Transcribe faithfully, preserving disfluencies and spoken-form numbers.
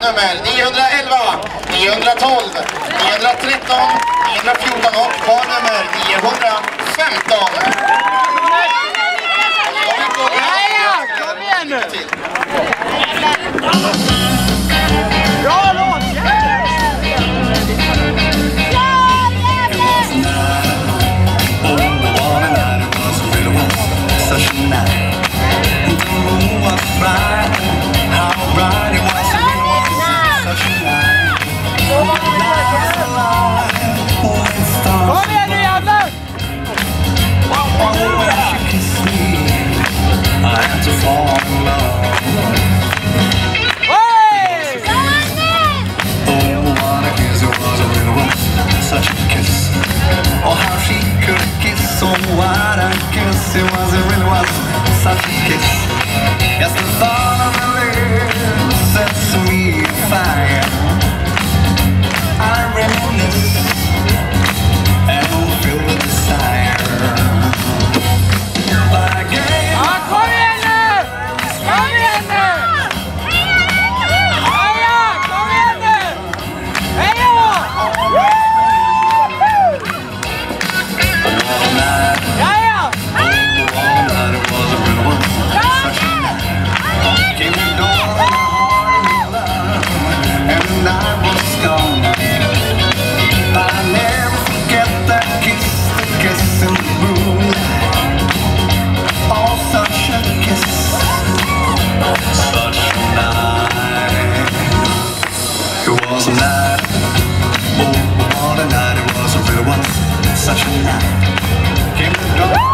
Nummer niohundraelva, niohundratolv, niohundratretton, niohundrafjorton och barnummer niohundrafemton. Kom igen nu! Bra låt! Kom igen nu jävlar! Such a kiss. Oh, how she could kiss. So what a kiss. It was, it really was such a kiss. Yes, the thought of the lips sets me afire. I reminisce and don't feel the desire. But I gave Ja, kom igen nu! Kom igen nu! Heja! Kom igen nu! Heja då! Jaja! and I was gone. But I never forget that kiss, the kiss in the moon. Oh, such a kiss, such a night. It was a night, oh, what a night it was, it really was such a night. Came to go.